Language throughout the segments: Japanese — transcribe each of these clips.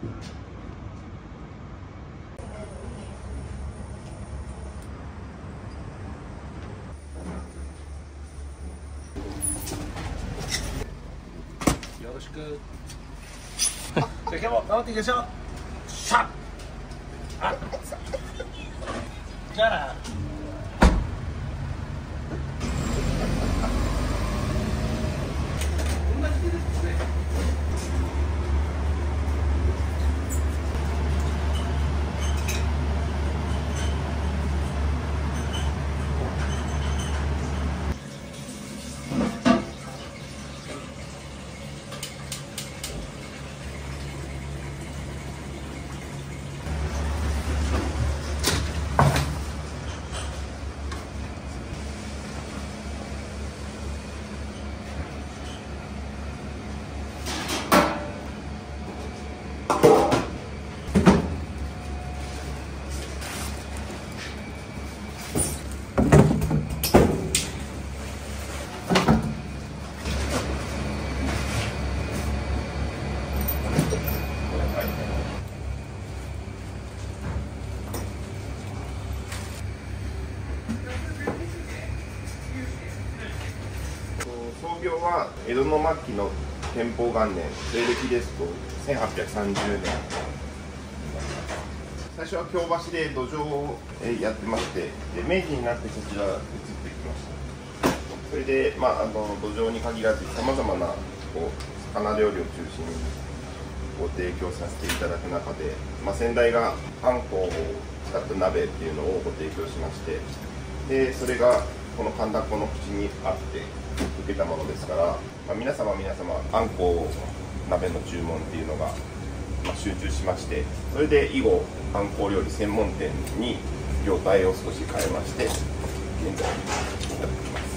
よろしく。じゃあ今日も頑張っていきましょう。しゃっ。あ。じゃあな。 創業は江戸の末期の天保元年、西暦ですと1830年。最初は京橋で土壌をやってまして、で明治になってこちら移ってきました。それで、土壌に限らずさまざまな魚料理を中心にご提供させていただく中で、先代があんこを使った鍋っていうのをご提供しまして、でそれがこの神田っ子の口にあって受けたものですから、皆様あんこ鍋の注文っていうのが、集中しまして、それで以後あんこ料理専門店に業態を少し変えまして現在に至っています。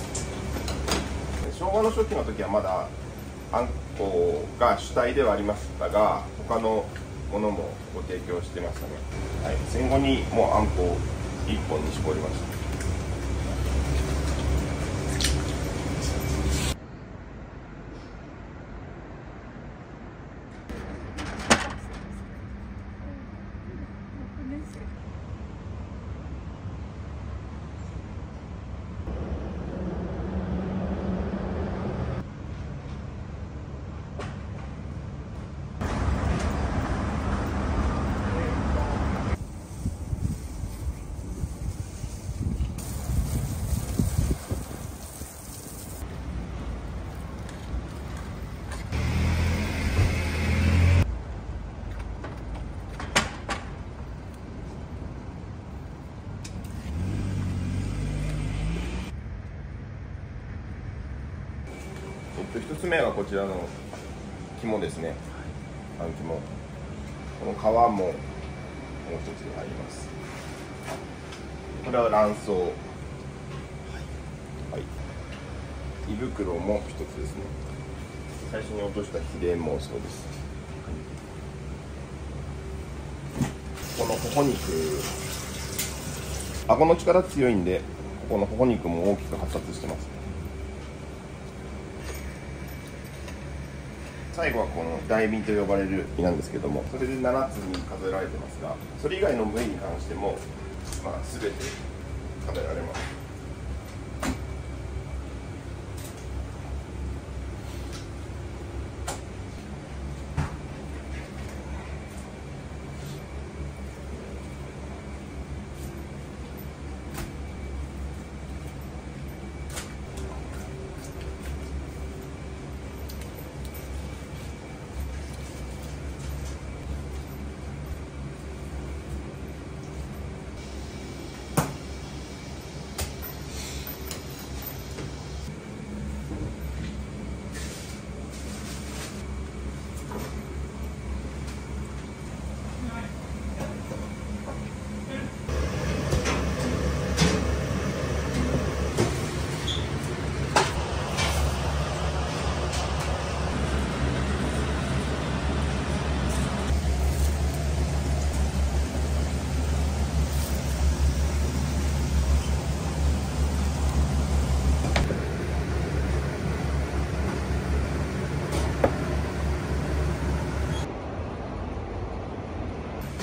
昭和の初期の時はまだあんこが主体ではありましたが、他のものもご提供してましたね。はい、戦後にもうあんこ1本に絞りました。1つ目はこちらの肝ですね。あん肝。この皮ももう一つ入ります。これは卵巣。はい。胃袋も一つですね。最初に落としたヒレもそうです。この頬肉、顎の力強いんで、ここの頬肉も大きく発達してます。最後はこの大身と呼ばれる身なんですけども、それで7つに数えられてますが、それ以外の部位に関しても、全て食べられます。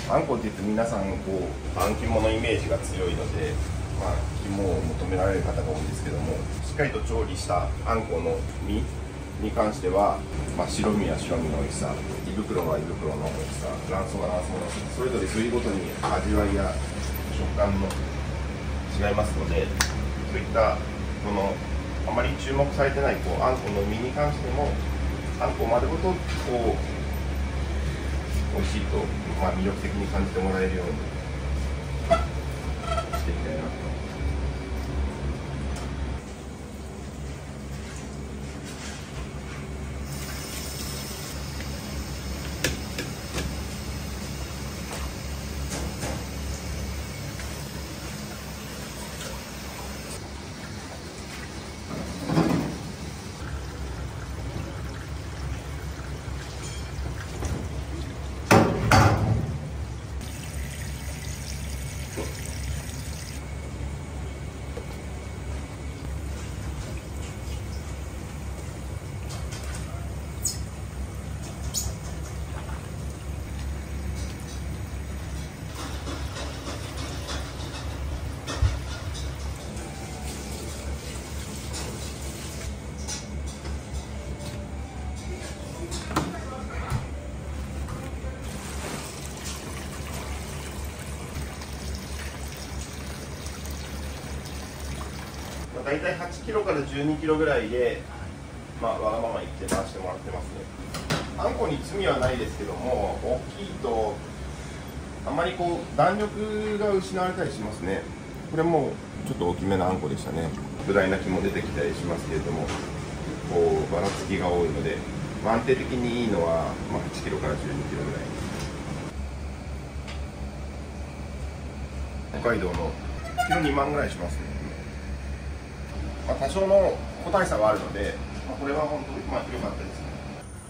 あんこって言って皆さんこうあん肝のイメージが強いので、肝を求められる方が多いんですけども、しっかりと調理したあんこの身に関しては、白身は白身の美味しさ、胃袋は胃袋の美味しさ、卵巣は卵巣の美味しさ、それぞれ部位ごとに味わいや食感の違いますので、そういったこのあまり注目されてないあんこの身に関しても、あんこ丸ごと美味しいと、魅力的に感じてもらえるようにしていきたいなと。大体8キロから12キロぐらいで、わがまま言って回してもらってますね。あんこに罪はないですけども、大きいとあんまり弾力が失われたりしますね。これもちょっと大きめなあんこでしたね。巨大な木も出てきたりしますけれども、ばらつきが多いので、安定的にいいのは、8キロから12キロぐらい。北海道のキロ2万ぐらいしますね。多少の個体差はあるので、これは本当に良かったですね。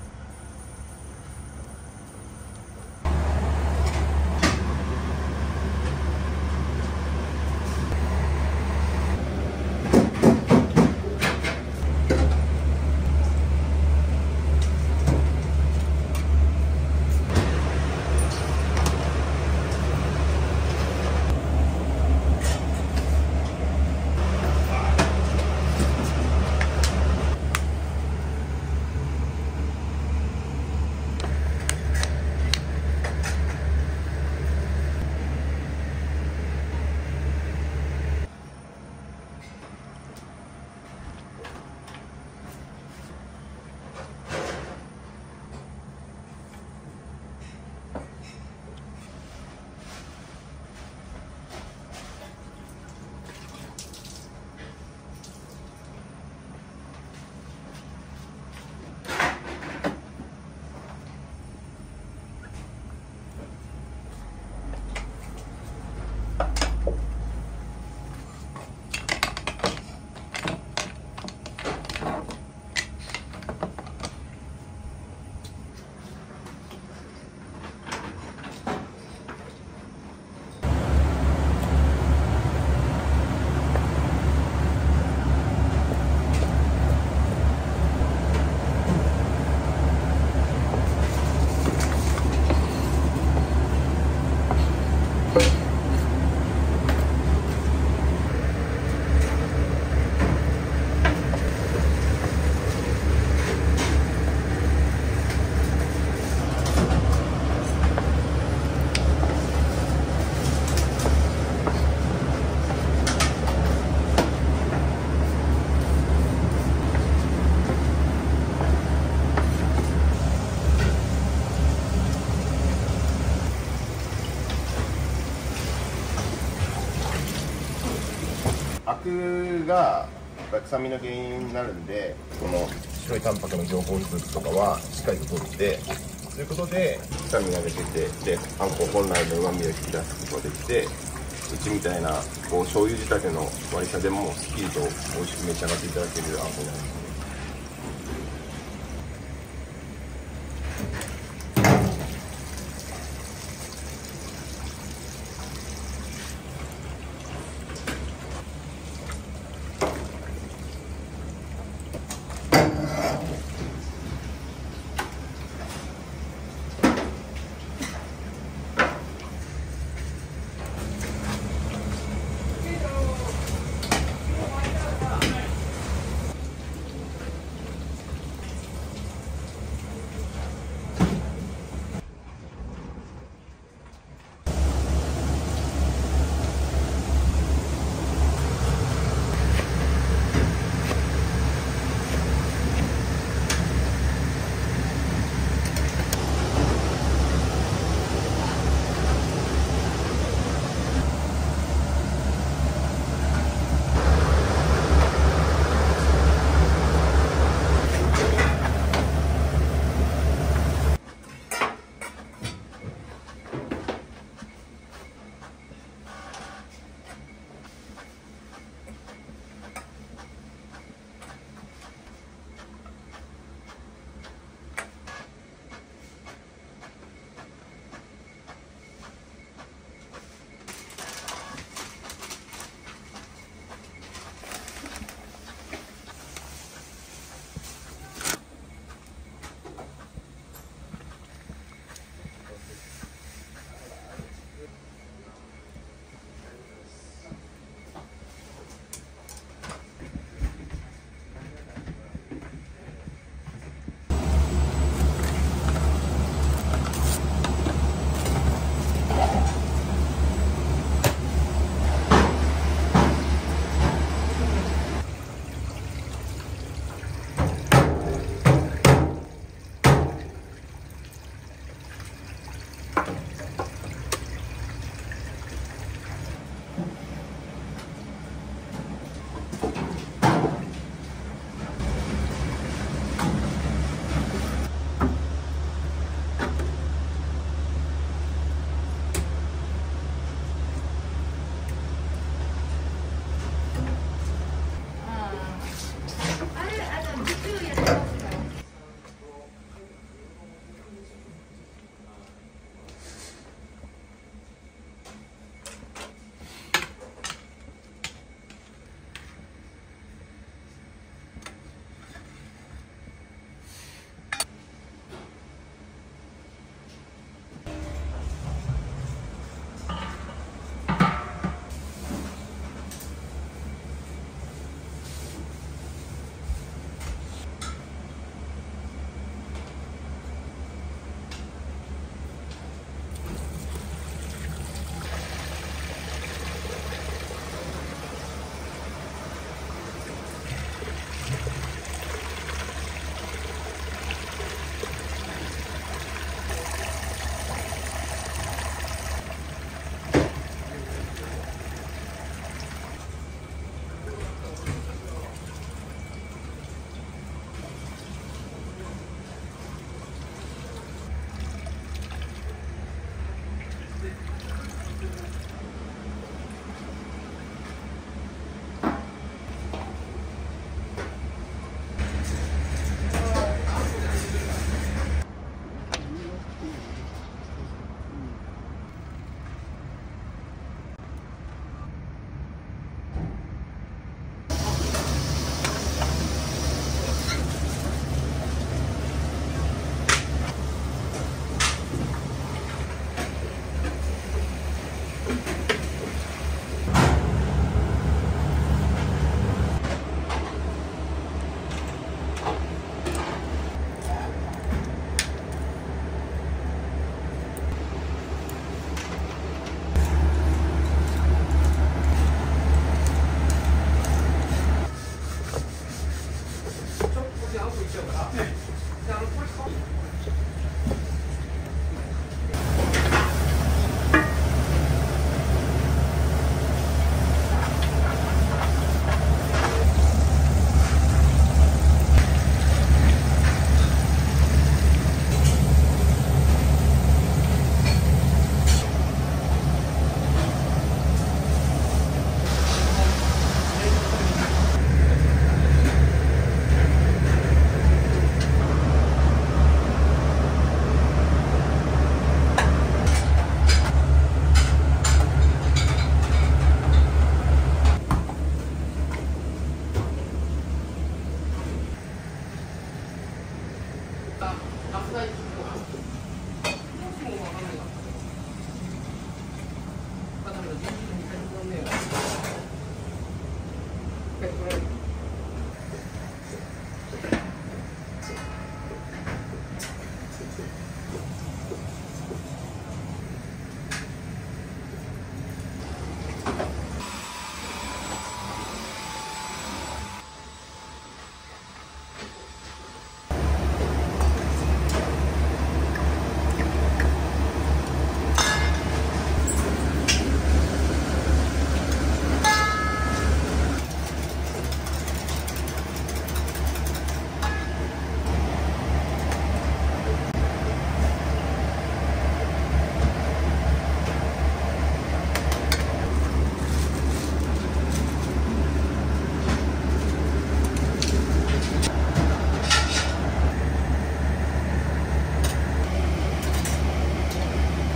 アクが臭みの原因になるんで、この白いタンパクの凝固物とかはしっかりと取ってということで臭みが出てて、あんこ本来の旨味を引き出すことができて、うちみたいな醤油仕立ての割り下でもすっきりと美味しく召し上がっていただけるあんこになります。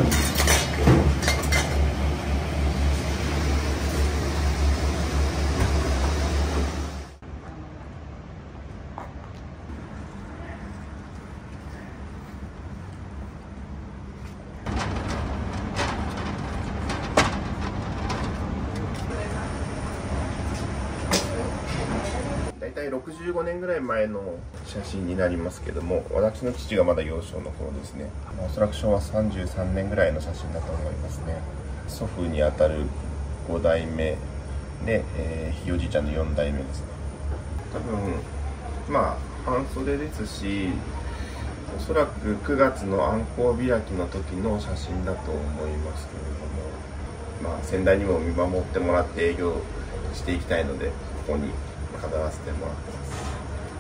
大体65年ぐらい前の写真になりますけども、私の父がまだ幼少の頃ですね。おそらく昭和33年ぐらいの写真だと思いますね。祖父にあたる5代目で、ひいおじいちゃんの4代目ですね。多分まあ半袖ですし、おそらく9月のあんこう開きの時の写真だと思いますけれども、まあ先代にも見守ってもらって営業していきたいので、ここに飾らせてもらってます。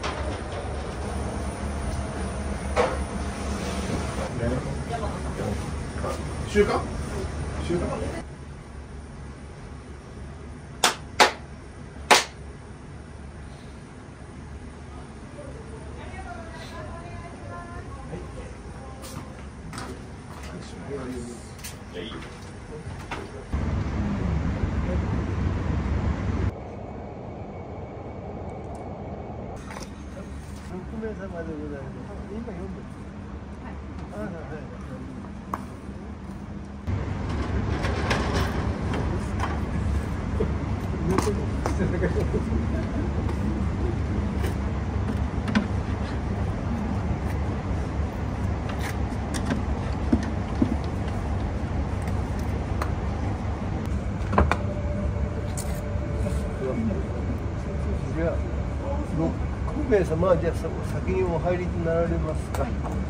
週刊？週刊？いい。 6名様でございます。今読んでる。はい。じゃあ6名様はじゃあ先にお入りになられますか。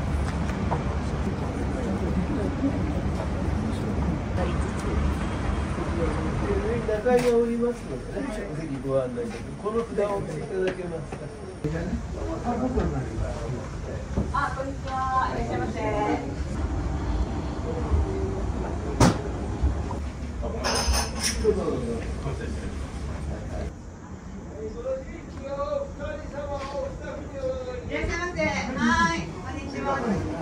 中におりますのでね、食席ご案内でこの札をお持ちいただけますか。 あ、こんにちは。いらっしゃいませ。 どうぞどうぞ。 いらっしゃいませ。はい、こんにちは。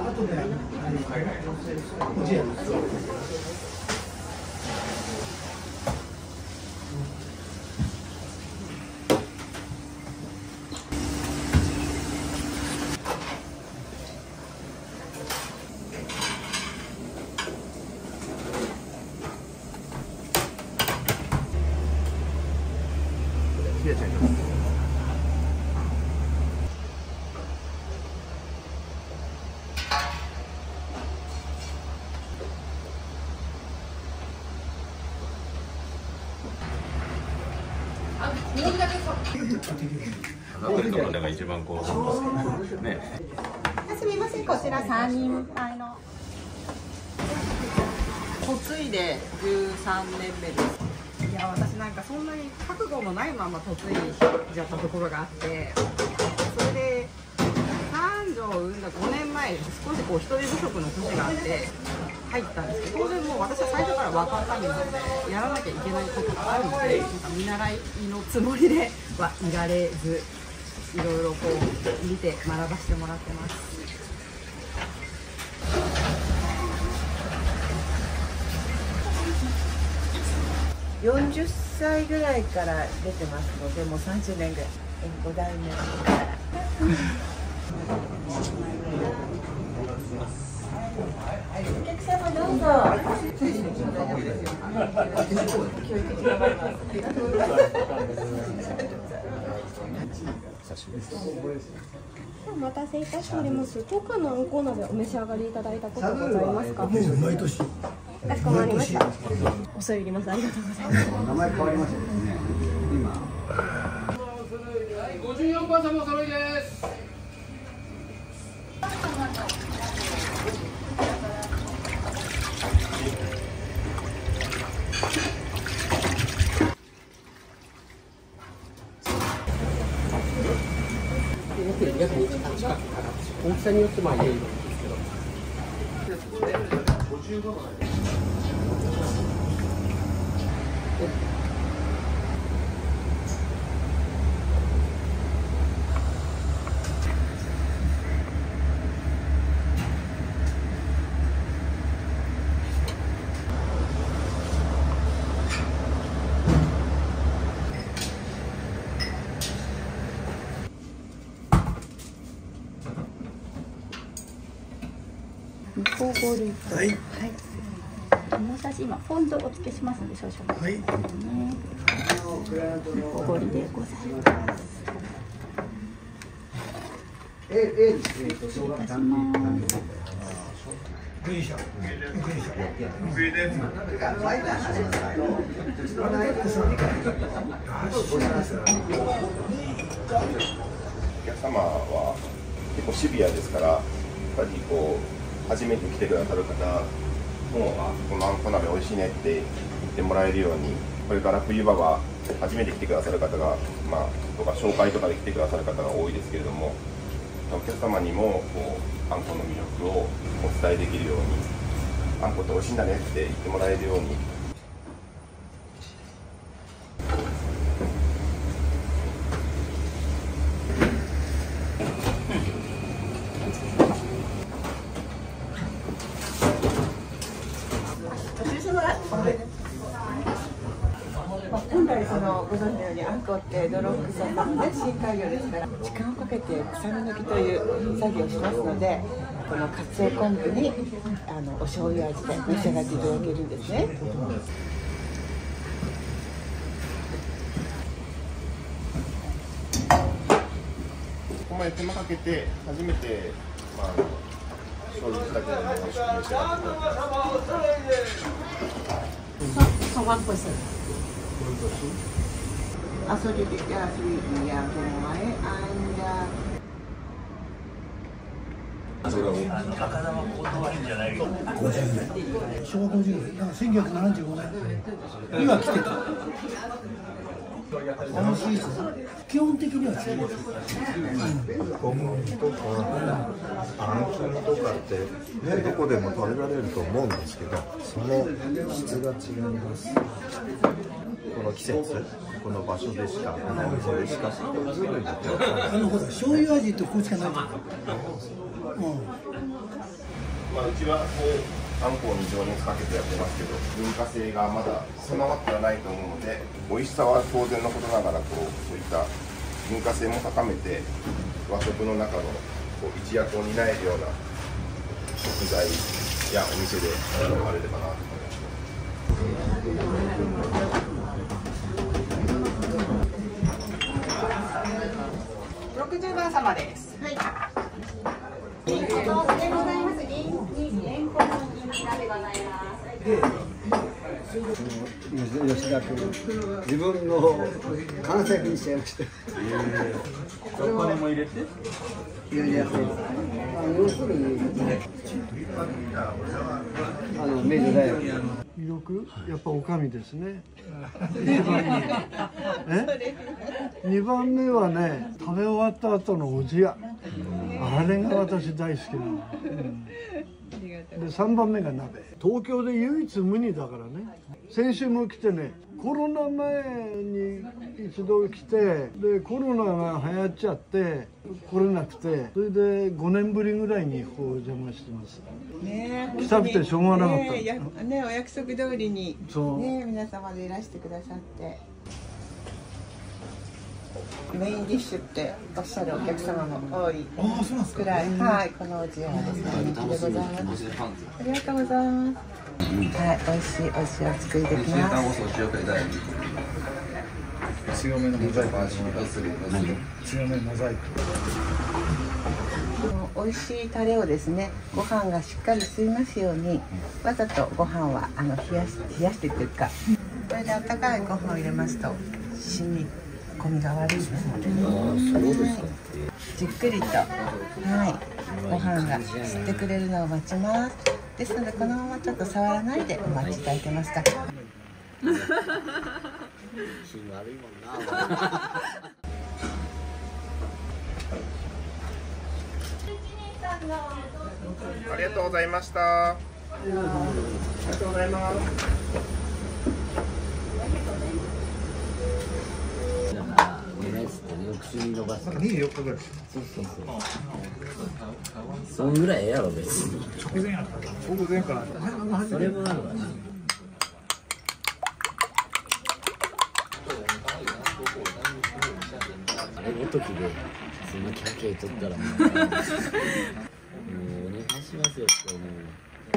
どれとかが一番こうね。 すみません、こちら3人前の。嫁いで13年目です。いや、私なんかそんなに覚悟もないまま嫁いじゃったところがあって、それで三女を産んだ5年前、少しこう人手不足の年があって入ったんですけど、当然もう私は最初から分かったんでやらなきゃいけないことがあるので、なんか見習いのつもりではいられず、いろいろこう見て学ばせてもらってます。 40歳ぐらいから出てますので、もう30年ぐらい、5代目から。お客様どうぞ。 お待たせいたしております。当館のあんこう鍋お召し上がりいただいたことございますか。 毎年。 かしこまりました。恐れ入ります。ありがとうございます。 名前変わりましたですね。今。 54番様お揃いです。 大きさによってまあ入れるんですけど。 5リットル。 はい。 もう少し今ポン酢をお付けしますので少々お待ちくださいね。おごりでございます。失礼いたします。 お客様は結構シビアですから、やっぱりこう初めて来てくださる方もこのあんこ鍋美味しいねって言ってもらえるように、これから冬場は初めて来てくださる方が、とか紹介とかで来てくださる方が多いですけれども、お客様にもこうあんこの魅力をお伝えできるように、あんこって美味しいんだねって言ってもらえるように。 本来ご存知のようにあんこって泥臭さのね深海魚ですから、時間をかけて臭み抜きという作業をしますので、このかつお昆布にお醤油味で召し上がっていただけるんですね。 ここまで手間かけて初めて、醤油仕立ての美味しく召し上がっていただきます。 昭和50年、1975年には来てた。美味しいです。基本的には違います。 小麦とかあん肝とかってどこでも食べられると思うんですけど、その質が違います。この季節、この場所でしか、このお店でしかっていう部分によってはほら醤油味ってこうしかないじゃん。 うちはこうあんこに情熱かけてやってますけど、文化性がまだ備わってはないと思うので、美味しさは当然のことながらそういった文化性も高めて和食の中の一役を担えるような食材やお店で選ばれればなと思います。 60番様です。はい。 吉田君、自分の関西にしちゃいました。 お金も入れて。 要するに明治大学。 魅力やっぱおかみですね。一番に。2番目はね、食べ終わった後のおじや。あれが私大好きなの。で3番目が鍋。東京で唯一無二だからね。先週も来てね、コロナ前に一度来て、でコロナが流行っちゃって来れなくて、それで5年ぶりぐらいにお邪魔してます。 ね、 来たくてしょうがなかった。 ね、お約束通りにそうね、皆様でいらしてくださって。メインディッシュっておっしゃるお客様も多いくらい、はい、このおじやはですね、人気でございます。ありがとうございます。はい、美味しいお塩を作りできます。 強めのモザイク味強めのモザイク。 美味しいタレをですね、ご飯がしっかり吸いますように、わざとご飯は冷やしてというか、これで温かいご飯を入れますと染み込みが悪いですので、じっくりと、ご飯が吸ってくれるのを待ちます。ですのでこのままちょっと触らないでお待ちいただいてますか。 ありがとうございました。 ありがとうございます。 24日ぐらい。 そんぐらいやろ別に。 直前やった。直前から。 それもあるわね。あれごときでそんなキャッキャ言っとったらもうお願いしますよって思う。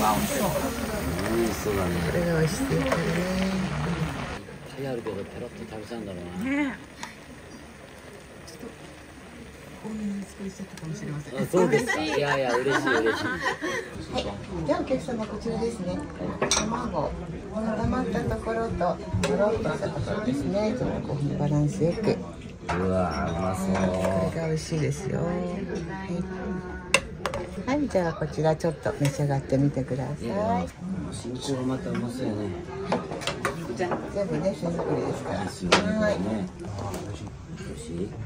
わ美味しそう。 美味しそうだね。 これが美味しいからね。 手あるけどペロッと食べちゃうんだろうな。 ね。ちょっと多めに作りちゃったかもしれません。 あ、そうですか。いやいや、嬉しい嬉しい。 はい、じゃあお客様こちらですね。卵、固まったところととろっとしたところですね。ちょっとこうバランスよく。 うわ、うまそう。 これが美味しいですよ。はい、じゃあこちらちょっと召し上がってみてください。 新香がまたうまそうやね。 全部ね手作りですから。 ですよね。 はい。 美味しい。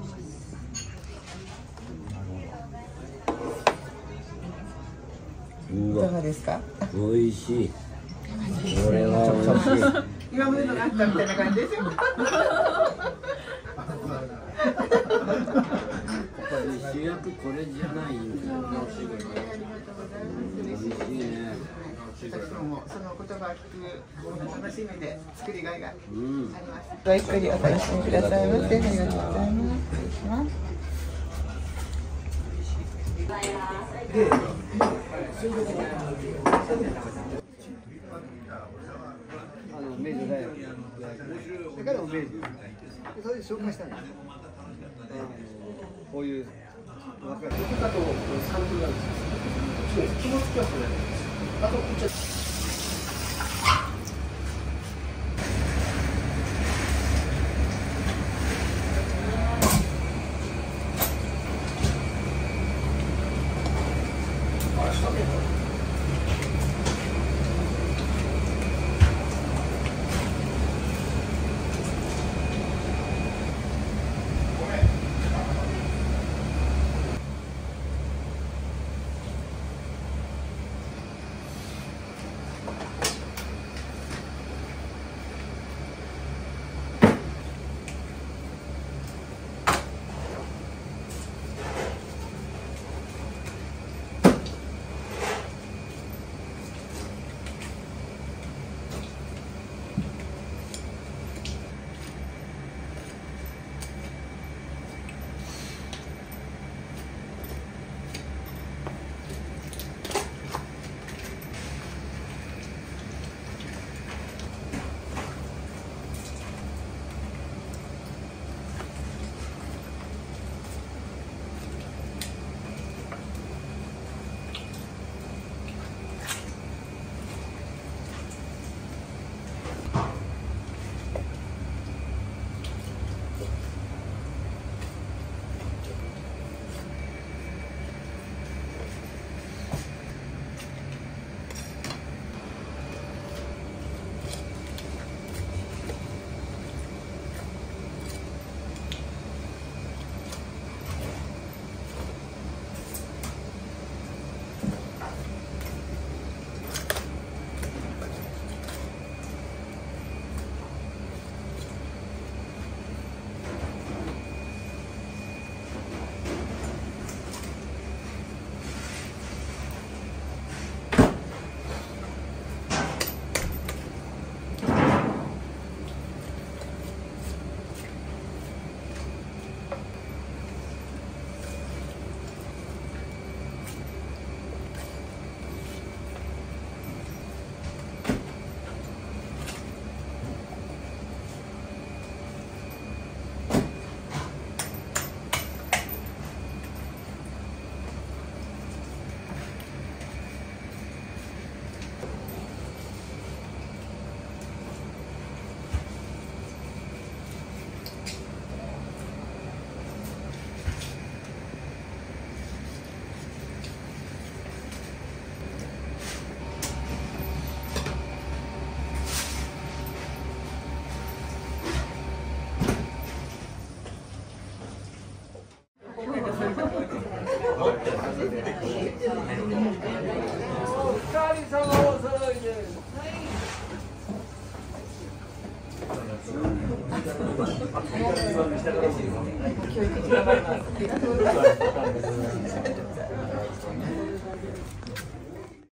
いかがですか？ 美味しい。これは美味しい。 今までのがあったみたいな感じですよ。 主役これじゃないんだよ。美味しいね。 私もその言葉を聞く楽しみで作りがいがあります。ごゆっくりお楽しみくださいませ。ありがとうございます。失礼します。 明治大学だから明治それで紹介したんです。こういう枠がどこかとサンプルなんですよ。気持ちがそれあとこっち教育時間があります。ありがとうございます。